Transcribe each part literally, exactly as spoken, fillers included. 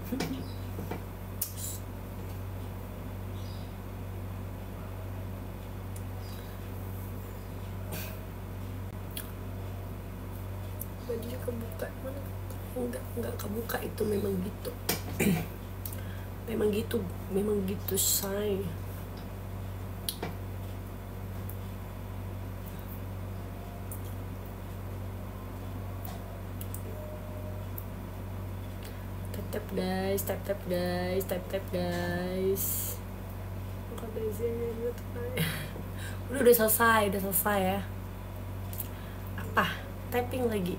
Bajunya kebuka mana? Enggak, enggak kebuka, itu memang gitu. Memang gitu, memang gitu say. Tap tap guys, tap tap guys, tap tap guys. Udah udah selesai, udah selesai ya. Apa? Tapping lagi.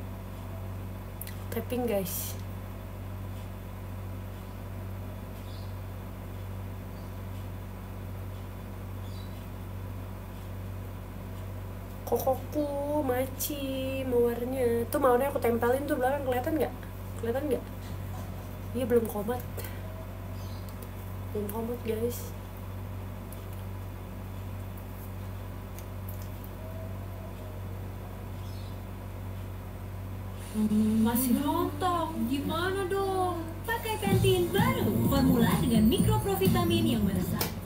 Tapping guys. Kokoku, maci, mawarnya. Tuh mawarnya aku tempelin tuh belakang, kelihatan nggak? Kelihatan nggak? Iya belum komat. Belum komat guys. Masih rontok, gimana dong? Pakai Pantene baru, formula dengan mikroprovitamin yang meresap